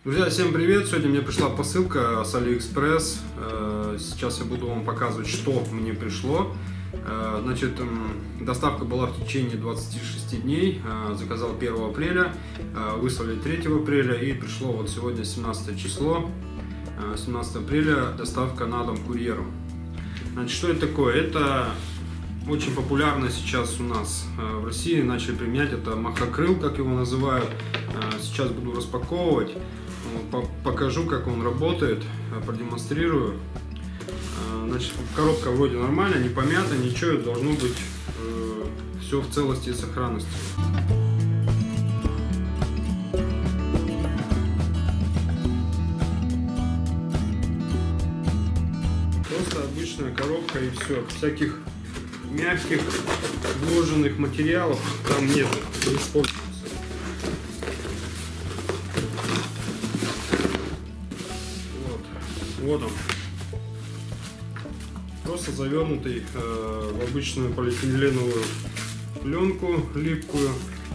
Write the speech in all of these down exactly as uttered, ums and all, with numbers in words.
Друзья, всем привет! Сегодня мне пришла посылка с Алиэкспресс. Сейчас я буду вам показывать, что мне пришло. Значит, доставка была в течение двадцати шести дней. Заказал первого апреля, выслали третьего апреля и пришло вот сегодня семнадцатое число. семнадцатое апреля доставка на дом курьером. Значит, что это такое? Это очень популярно сейчас у нас в России, начали применять, это махокрыл, как его называют. Сейчас буду распаковывать, покажу, как он работает, продемонстрирую. Значит, коробка вроде нормальная, не помята, ничего, должно быть э, все в целости и сохранности. Просто обычная коробка и все, всяких мягких вложенных материалов там нет, не используется. Вот, вот он. Просто завернутый э, в обычную полиэтиленовую пленку липкую.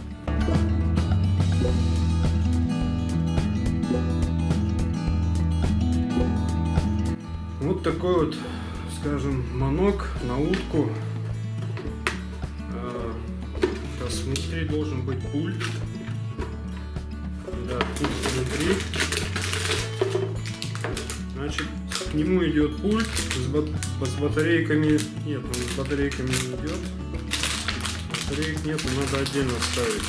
Вот такой вот, скажем, манок на утку. Э, сейчас внутри должен быть пульт. Да, пульт внутри. Значит, к нему идет пульт с, бат с батарейками. Нет, он с батарейками не идет. Батареек нет, надо отдельно ставить.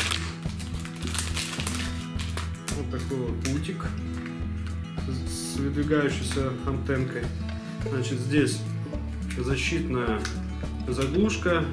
Вот такой вот пультик с, с выдвигающейся антенкой. Значит, здесь защитная заглушка,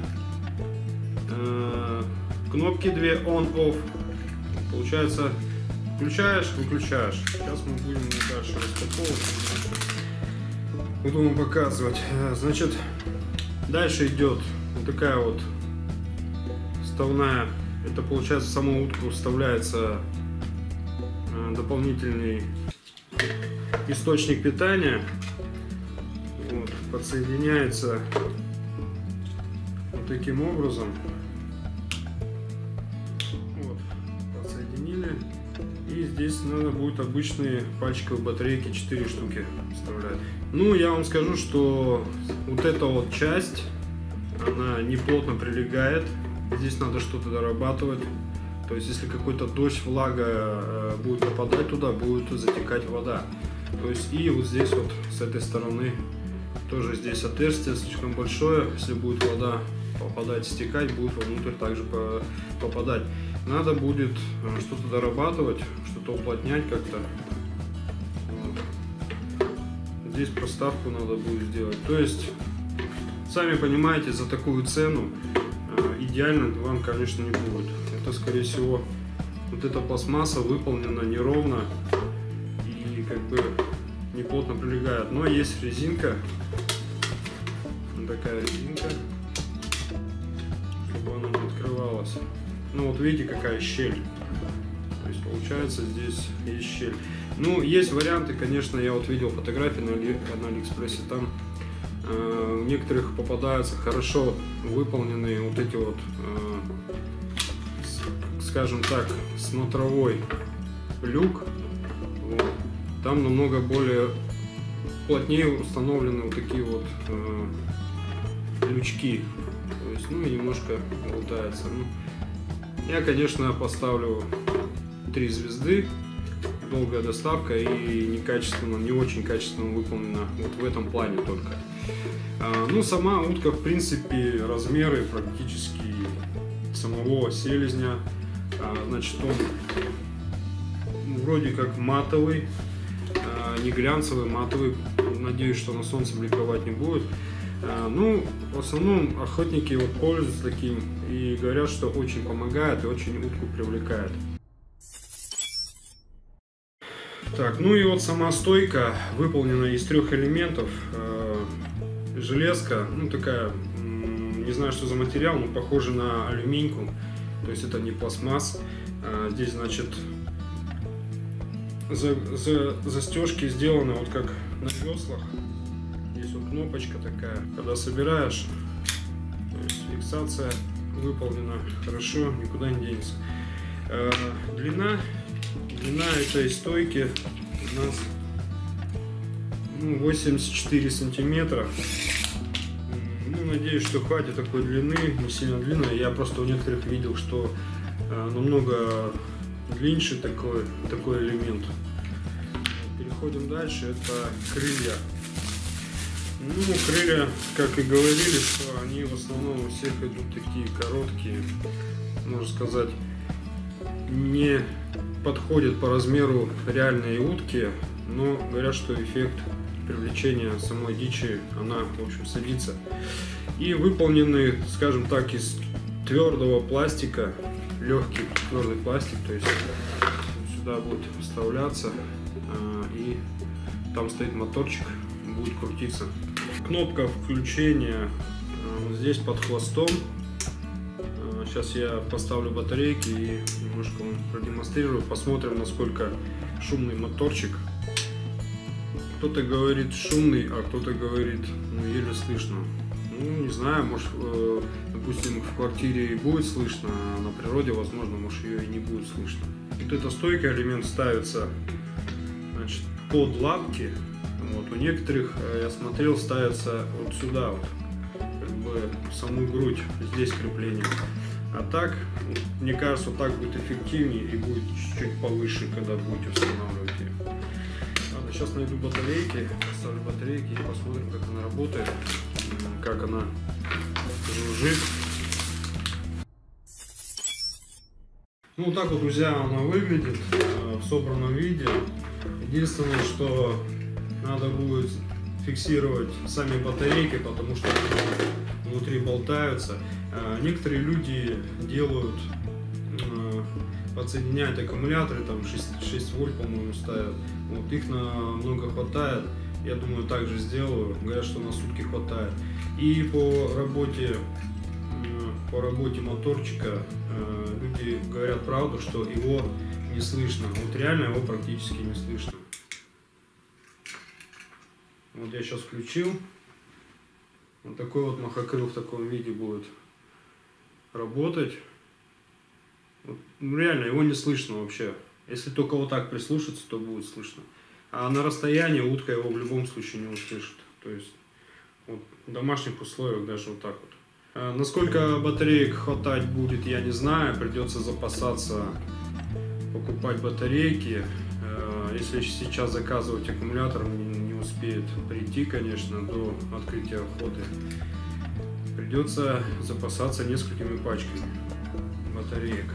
э кнопки две on-off. Получается, включаешь, выключаешь. Сейчас мы будем дальше распаковывать. Буду вам показывать. Значит, дальше идет вот такая вот вставная. Это получается в саму утку вставляется дополнительный источник питания. Вот, подсоединяется вот таким образом. Вот, подсоединили. И здесь надо будет обычные пальчиковые батарейки, четыре штуки вставлять. Ну, я вам скажу, что вот эта вот часть, она не плотно прилегает. Здесь надо что-то дорабатывать. То есть, если какой-то дождь, влага будет попадать туда, будет затекать вода. То есть, и вот здесь вот, с этой стороны, тоже здесь отверстие слишком большое. Если будет вода попадать, стекать, будет вовнутрь также попадать. Надо будет что-то дорабатывать, что-то уплотнять как-то. Вот. Здесь проставку надо будет сделать. То есть, сами понимаете, за такую цену идеально вам, конечно, не будет. Это, скорее всего, вот эта пластмасса выполнена неровно и как бы не плотно прилегает. Но есть резинка, вот такая резинка, чтобы она не открывалась. Ну вот видите, какая щель. То есть получается, здесь есть щель. Ну, есть варианты, конечно, я вот видел фотографии на, Али, на Алиэкспрессе, там э, у некоторых попадаются хорошо выполненные вот эти вот, э, с, скажем так, смотровой люк. Вот. Там намного более плотнее установлены вот такие вот э, лючки. То есть, ну и немножко болтается. Ну, я, конечно, поставлю три звезды. Долгая доставка и некачественно, не очень качественно выполнена вот в этом плане только. А, ну, сама утка, в принципе, размеры практически самого селезня. А, значит, он вроде как матовый, а, не глянцевый, матовый. Надеюсь, что на солнце бликовать не будет. А, ну, в основном охотники вот пользуются таким и говорят, что очень помогает и очень утку привлекает. Так, ну и вот сама стойка выполнена из трех элементов. Э, железка, ну такая, не знаю, что за материал, но похоже на алюминьку. То есть это не пластмасс. Э, здесь, значит, за, за, застежки сделаны вот как на веслах. Здесь вот кнопочка такая. Когда собираешь, то есть фиксация выполнена хорошо, никуда не денется. Э, длина Длина этой стойки у нас ну, восемьдесят четыре сантиметра. Ну, надеюсь, что хватит такой длины, не сильно длинная. Я просто у некоторых видел, что э, намного длиннее такой, такой элемент. Переходим дальше. Это крылья. Ну, крылья, как и говорили, что они в основном у всех идут такие короткие, можно сказать, не подходят по размеру реальной утки, но говорят, что эффект привлечения самой дичи, она, в общем, садится. И выполнены, скажем так, из твердого пластика, легкий твердый пластик, то есть сюда будет вставляться, и там стоит моторчик, будет крутиться. Кнопка включения вот здесь под хвостом. Сейчас я поставлю батарейки и немножко вам продемонстрирую, посмотрим, насколько шумный моторчик. Кто-то говорит шумный, а кто-то говорит, ну, еле слышно. Ну, не знаю, может, э, допустим, в квартире и будет слышно, а на природе, возможно, может, ее и не будет слышно. Вот эта стойка, элемент ставится, значит, под лапки. Вот, у некоторых, я смотрел, ставится вот сюда, вот, как бы в саму грудь, здесь крепление. А так, мне кажется, вот так будет эффективнее и будет чуть-чуть повыше, когда будете устанавливать ее. Ладно, сейчас найду батарейки, поставлю батарейки и посмотрим, как она работает, как она жужжит. Ну, вот так вот, друзья, она выглядит в собранном виде. Единственное, что надо будет фиксировать сами батарейки, потому что внутри болтаются. Некоторые люди делают, подсоединяют аккумуляторы, там шесть вольт, по-моему, ставят. Вот, их намного хватает. Я думаю, также сделаю. Говорят, что на сутки хватает. И по работе, по работе моторчика люди говорят правду, что его не слышно. Вот реально его практически не слышно. Вот я сейчас включил. Вот такой вот махокрыл в таком виде будет работать. Вот, ну, реально его не слышно вообще. Если только вот так прислушаться, то будет слышно. А на расстоянии утка его в любом случае не услышит. То есть вот, в домашних условиях даже вот так вот. А насколько батареек хватать будет, я не знаю. Придется запасаться, покупать батарейки. Если сейчас заказывать аккумулятор, не успеет прийти, конечно, до открытия охоты. Придется запасаться несколькими пачками батареек.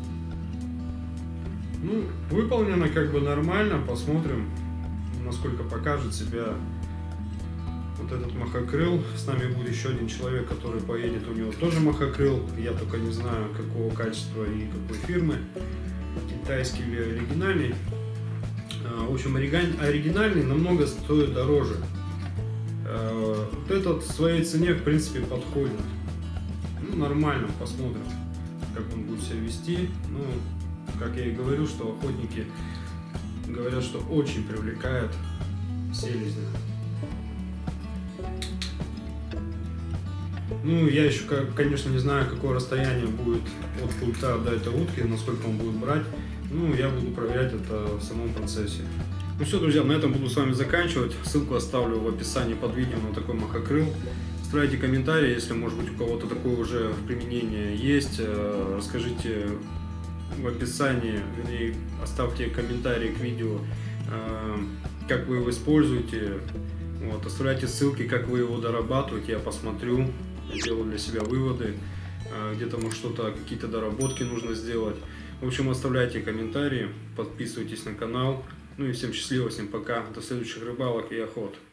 Ну, выполнено как бы нормально. Посмотрим, насколько покажет себя вот этот махокрыл. С нами будет еще один человек, который поедет, у него тоже махокрыл. Я только не знаю, какого качества и какой фирмы, китайский или оригинальный. В общем, оригинальный намного стоит дороже. Вот этот в своей цене, в принципе, подходит. Ну, нормально, посмотрим, как он будет себя вести. Ну, как я и говорю, что охотники говорят, что очень привлекает селезня. Ну, я еще, конечно, не знаю, какое расстояние будет от пульта до этой утки, насколько он будет брать. Ну, я буду проверять это в самом процессе. Ну все, друзья, на этом буду с вами заканчивать. Ссылку оставлю в описании под видео на такой махокрыл. Оставляйте комментарии, если, может быть, у кого-то такое уже в применении есть. Расскажите в описании, вернее, оставьте комментарии к видео, как вы его используете. Вот, оставляйте ссылки, как вы его дорабатываете, я посмотрю, сделаю для себя выводы. Где-то, может, что-то, какие-то доработки нужно сделать. В общем, оставляйте комментарии, подписывайтесь на канал. Ну и всем счастливо, всем пока, до следующих рыбалок и охот.